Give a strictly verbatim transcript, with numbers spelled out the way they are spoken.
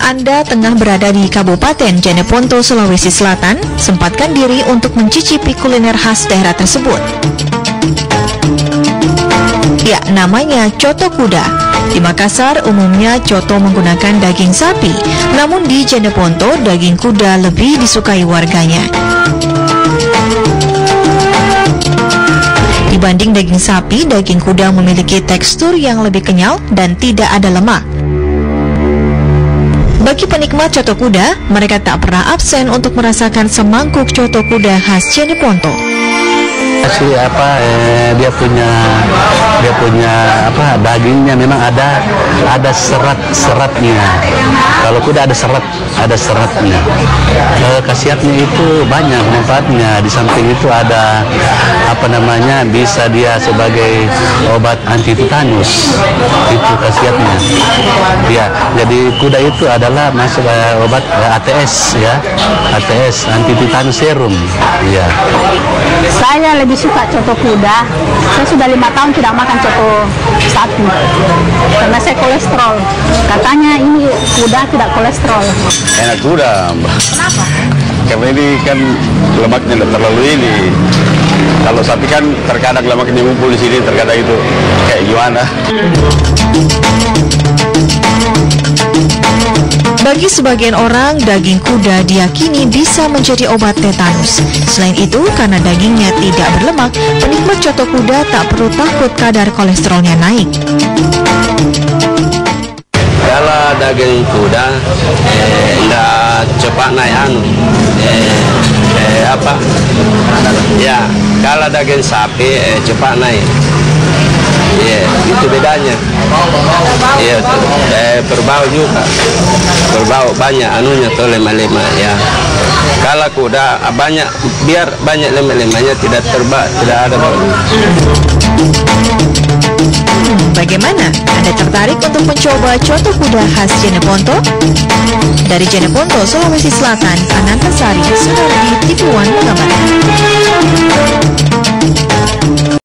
Anda tengah berada di Kabupaten Jeneponto, Sulawesi Selatan, sempatkan diri untuk mencicipi kuliner khas daerah tersebut. Ya, namanya coto kuda. Di Makassar, umumnya coto menggunakan daging sapi, namun di Jeneponto, daging kuda lebih disukai warganya. Dibanding daging sapi, daging kuda memiliki tekstur yang lebih kenyal dan tidak ada lemak. Bagi penikmat coto kuda, mereka tak pernah absen untuk merasakan semangkuk coto kuda khas Jeneponto. Asli apa eh, dia punya dia punya apa dagingnya memang ada ada serat-seratnya. Kalau kuda ada serat ada seratnya. Eh, khasiatnya itu banyak manfaatnya. Di samping itu ada apa namanya bisa dia sebagai obat anti tetanus. Itu khasiatnya. Ya, jadi kuda itu adalah masuk eh, obat eh, A T S ya. A T S anti tetanus serum. Ya. Saya lebih suka coto kuda. Saya sudah lima tahun tidak makan coto sapi karena saya kolesterol. Katanya ini kuda tidak kolesterol. Enak kuda. Kenapa? Karena ini kan lemaknya tidak terlalu ini. Kalau sapi kan terkadang lemaknya ngumpul di sini, terkadang itu kayak gimana? Bagi sebagian orang, daging kuda diyakini bisa menjadi obat tetanus. Selain itu, karena dagingnya tidak berlemak, penikmat coto kuda tak perlu takut kadar kolesterolnya naik. Kalau daging kuda, eh, nggak cepat naik anu, eh, eh, apa? Ya, kalau daging sapi eh, cepat naik. Iya, yeah, itu bedanya. Iya, yeah, eh, berbau juga, berbau banyak anunya tuh lemak-lemak ya. Kalau kuda banyak, biar banyak lemak-lemaknya tidak terbak, tidak ada bau. Hmm, bagaimana? Anda tertarik untuk mencoba coto kuda khas Jeneponto? Dari Jeneponto, Sulawesi Selatan, Anantasari, Sunardi, T V One mengabarkan.